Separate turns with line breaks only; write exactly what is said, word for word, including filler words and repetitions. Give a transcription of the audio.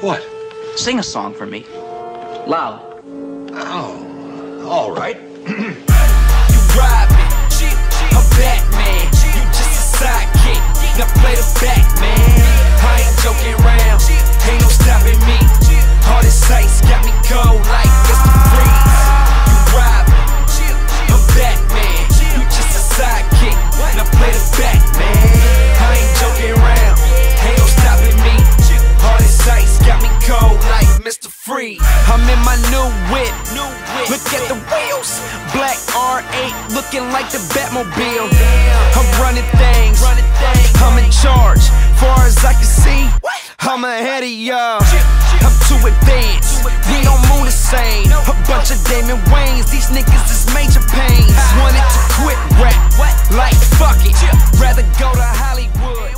What?
Sing a song for me. Loud.
Oh, all right.
You Robin, I'm Batman. You just a sidekick. Now play the Batman. I ain't joking around. Ain't no stopping me. All this ice got me cold like Mister Freeze. You Robin, I'm Batman. You just a sidekick. Now play the Batman. I ain't joking around. Ain't no stopping me. All this ice got me cold like Mister Freeze. I'm in my new whip. Look at the wheels. Black R eight looking like the Batmobile. I'm running things. I'm in charge. Far as I can see, I'm ahead of y'all. I'm too advanced. We don't move the same. A bunch of Damon Wayans. These niggas is major pains. Wanted to quit rap. Like fuck it. Rather go to Hollywood.